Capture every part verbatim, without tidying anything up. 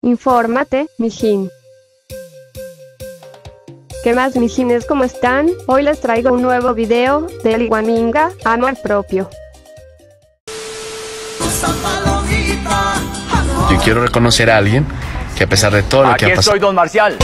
Infórmate, mijín. ¿Qué más, mijines? ¿Cómo están? Hoy les traigo un nuevo video de Eli Guaminga, Amor Propio. Yo quiero reconocer a alguien que a pesar de todo lo que ha pasado... Aquí estoy, don Marcial.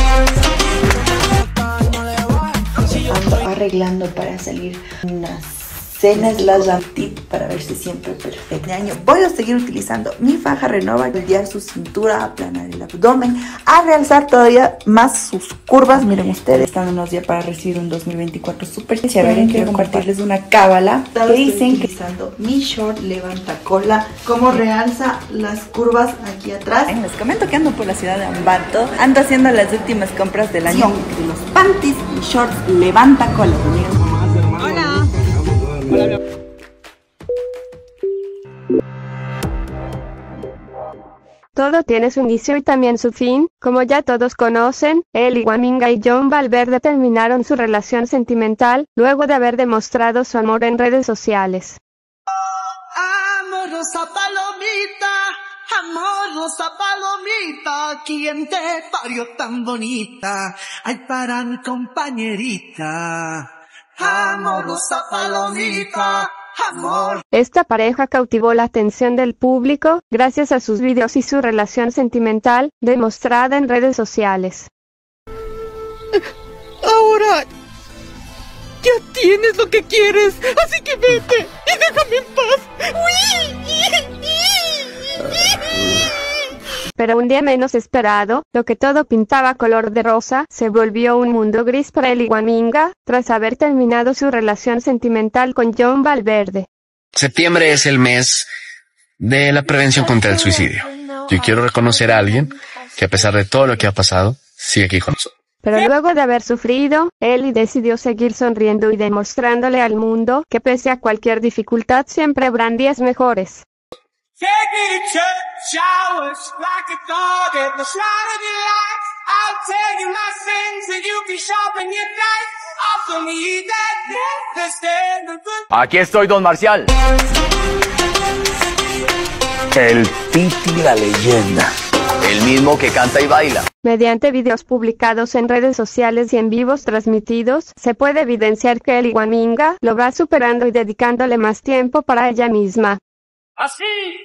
Ando arreglando para salir unas cenas, las tip para verse siempre perfecto. De año voy a seguir utilizando mi faja Renova, moldear su cintura, aplanar el abdomen, a realzar todavía más sus curvas. Miren ustedes, estándonos ya para recibir un dos mil veinticuatro súper chévere. Quiero compartirles una cábala que dicen que utilizando mi short levanta cola, como realza las curvas aquí atrás. Les comento que ando por la ciudad de Ambato, ando haciendo las últimas compras del año de los panties y shorts levanta cola, amigos. Hola. Todo tiene su inicio y también su fin. Como ya todos conocen, Eli Guaminga y Jon Valverde terminaron su relación sentimental, luego de haber demostrado su amor en redes sociales. Amorosa palomita, amorosa palomita, ¿quién te parió tan bonita? Ay, para mi compañerita. Amorosa palomita, amor. Esta pareja cautivó la atención del público, gracias a sus videos y su relación sentimental, demostrada en redes sociales. Ahora ya tienes lo que quieres, así que vete y déjame en paz. Pero un día menos esperado, lo que todo pintaba color de rosa, se volvió un mundo gris para Eli Guaminga, tras haber terminado su relación sentimental con Jon Valverde. Septiembre es el mes de la prevención contra el suicidio. Yo quiero reconocer a alguien que a pesar de todo lo que ha pasado, sigue aquí con nosotros. Pero luego de haber sufrido, Eli decidió seguir sonriendo y demostrándole al mundo que pese a cualquier dificultad siempre habrán días mejores. Aquí estoy, don Marcial. El Titi la leyenda. El mismo que canta y baila. Mediante videos publicados en redes sociales y en vivos transmitidos, se puede evidenciar que Eli Guaminga lo va superando y dedicándole más tiempo para ella misma. Así,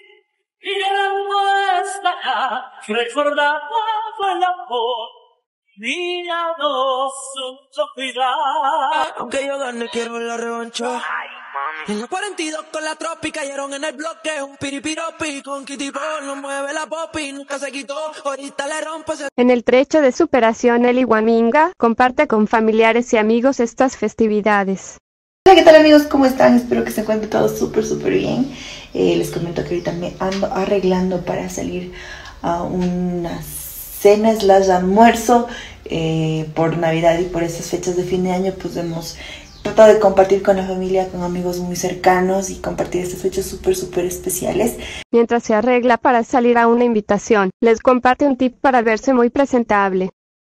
y no estará, recordada fue el amor, niña no supo cuidar. Aunque yo gane, quiero la revancha. En la cuarenta y dos con la tropi cayeron en el bloque. Un piripiropi con Kitty Paul, no mueve la popi, nunca se quitó, ahorita le rompo ese... En el trecho de superación, Eli Guaminga comparte con familiares y amigos estas festividades. Hola, ¿qué tal, amigos? ¿Cómo están? Espero que se encuentren todos súper súper bien. Eh, les comento que ahorita me ando arreglando para salir a unas cenas, las almuerzo eh, por Navidad, y por esas fechas de fin de año pues hemos tratado de compartir con la familia, con amigos muy cercanos y compartir estas fechas súper súper especiales. Mientras se arregla para salir a una invitación, les comparte un tip para verse muy presentable.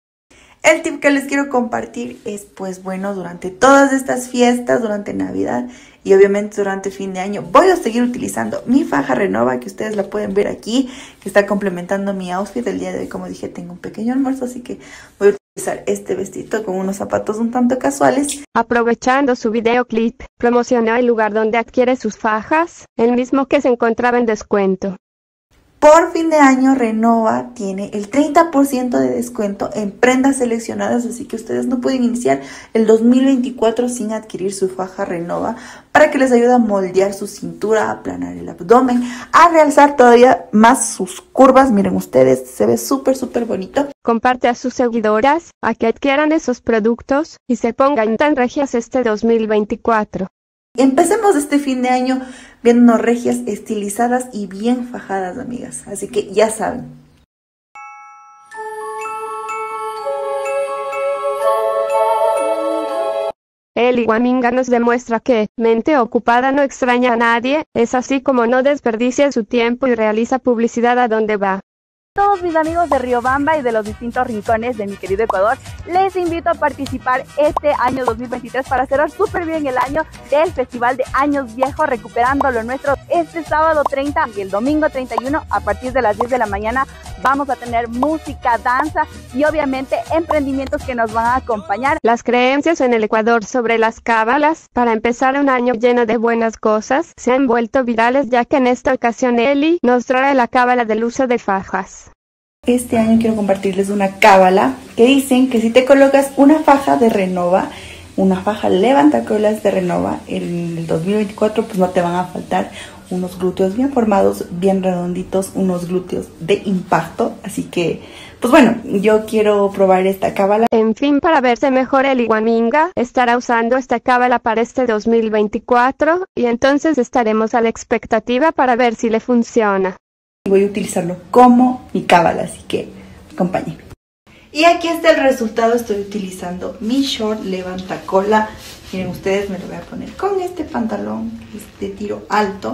El tip que les quiero compartir es, pues bueno, durante todas estas fiestas, durante Navidad y obviamente durante fin de año, voy a seguir utilizando mi faja Renova, que ustedes la pueden ver aquí, que está complementando mi outfit. El día de hoy, como dije, tengo un pequeño almuerzo, así que voy a utilizar este vestido con unos zapatos un tanto casuales. Aprovechando su videoclip, promocionó el lugar donde adquiere sus fajas, el mismo que se encontraba en descuento. Por fin de año, Renova tiene el treinta por ciento de descuento en prendas seleccionadas, así que ustedes no pueden iniciar el dos mil veinticuatro sin adquirir su faja Renova, para que les ayude a moldear su cintura, a aplanar el abdomen, a realzar todavía más sus curvas. Miren ustedes, se ve súper súper bonito. Comparte a sus seguidoras a que adquieran esos productos y se pongan tan regias este dos mil veinticuatro. Empecemos este fin de año viéndonos regias, estilizadas y bien fajadas, amigas. Así que ya saben. Eli Guaminga nos demuestra que, mente ocupada no extraña a nadie, es así como no desperdicia su tiempo y realiza publicidad a donde va. Todos mis amigos de Riobamba y de los distintos rincones de mi querido Ecuador, les invito a participar este año dos mil veintitrés para cerrar súper bien el año del Festival de Años Viejos, recuperando lo nuestro. Este sábado treinta y el domingo treinta y uno a partir de las diez de la mañana vamos a tener música, danza y obviamente emprendimientos que nos van a acompañar. Las creencias en el Ecuador sobre las cábalas, para empezar un año lleno de buenas cosas, se han vuelto virales, ya que en esta ocasión Eli nos trae la cábala del uso de fajas. Este año quiero compartirles una cábala que dicen que si te colocas una faja de Renova, una faja levantacolas de Renova, en el dos mil veinticuatro pues no te van a faltar unos glúteos bien formados, bien redonditos, unos glúteos de impacto. Así que, pues bueno, yo quiero probar esta cábala. En fin, para verse mejor, Eli Guaminga estará usando esta cábala para este dos mil veinticuatro y entonces estaremos a la expectativa para ver si le funciona. Voy a utilizarlo como mi cábala, así que acompáñenme. Y aquí está el resultado. Estoy utilizando mi short levantacola. Miren ustedes, me lo voy a poner con este pantalón, este tiro alto.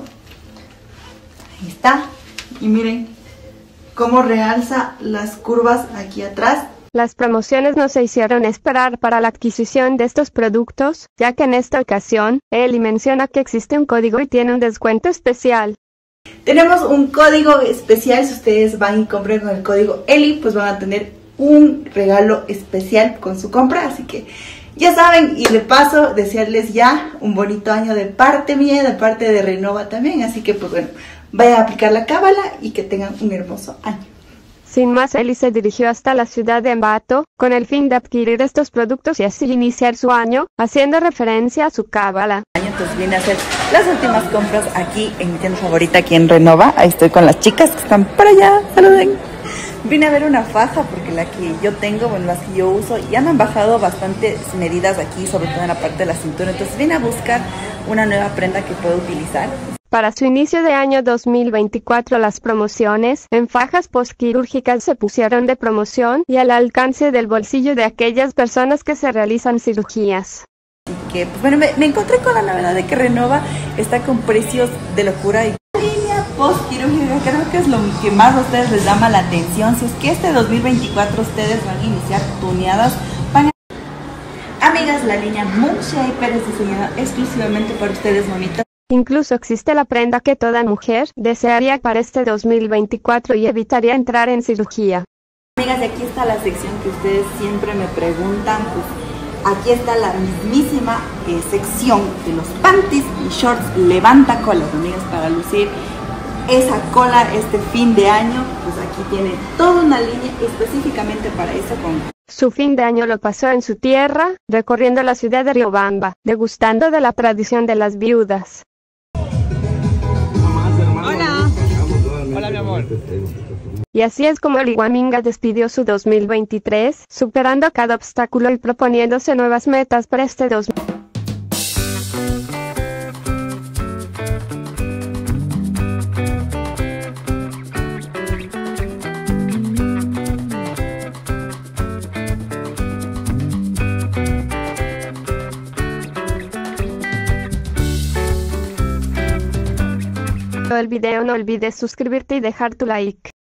Ahí está. Y miren cómo realza las curvas aquí atrás. Las promociones no se hicieron esperar para la adquisición de estos productos, ya que en esta ocasión, Eli menciona que existe un código y tiene un descuento especial. Tenemos un código especial. Si ustedes van y compran con el código Eli, pues van a tener un regalo especial con su compra. Así que ya saben, y de paso desearles ya un bonito año de parte mía, de parte de Renova también. Así que pues bueno, vayan a aplicar la cábala y que tengan un hermoso año. Sin más, Eli se dirigió hasta la ciudad de Ambato, con el fin de adquirir estos productos y así iniciar su año, haciendo referencia a su cábala. Entonces vine a hacer las últimas compras aquí en mi tienda favorita, aquí en Renova. Ahí estoy con las chicas que están por allá, saluden. Vine a ver una faja porque la que yo tengo, bueno, las que yo uso, ya me han bajado bastantes medidas aquí, sobre todo en la parte de la cintura. Entonces vine a buscar una nueva prenda que puedo utilizar. Para su inicio de año dos mil veinticuatro, las promociones en fajas postquirúrgicas se pusieron de promoción y al alcance del bolsillo de aquellas personas que se realizan cirugías. Que, pues bueno, me, me encontré con la novedad de que Renova está con precios de locura. Y la línea postquirúrgica creo que es lo que más a ustedes les llama la atención. Si es que este dos mil veinticuatro ustedes van a iniciar tuneadas, van a... Amigas, la línea Moon Shaper es diseñada exclusivamente para ustedes, mamitas. Incluso existe la prenda que toda mujer desearía para este dos mil veinticuatro y evitaría entrar en cirugía. Amigas, de aquí está la sección que ustedes siempre me preguntan. Pues aquí está la mismísima eh, sección de los panties y shorts levanta colas, amigas, para lucir esa cola este fin de año. Pues aquí tiene toda una línea específicamente para eso. Con Su fin de año lo pasó en su tierra, recorriendo la ciudad de Riobamba, degustando de la tradición de las viudas. Hola. Hola, mi amor. Y así es como Eli Guaminga despidió su dos mil veintitrés, superando cada obstáculo y proponiéndose nuevas metas para este dos mil veinticuatro. El video, no olvides suscribirte y dejar tu like.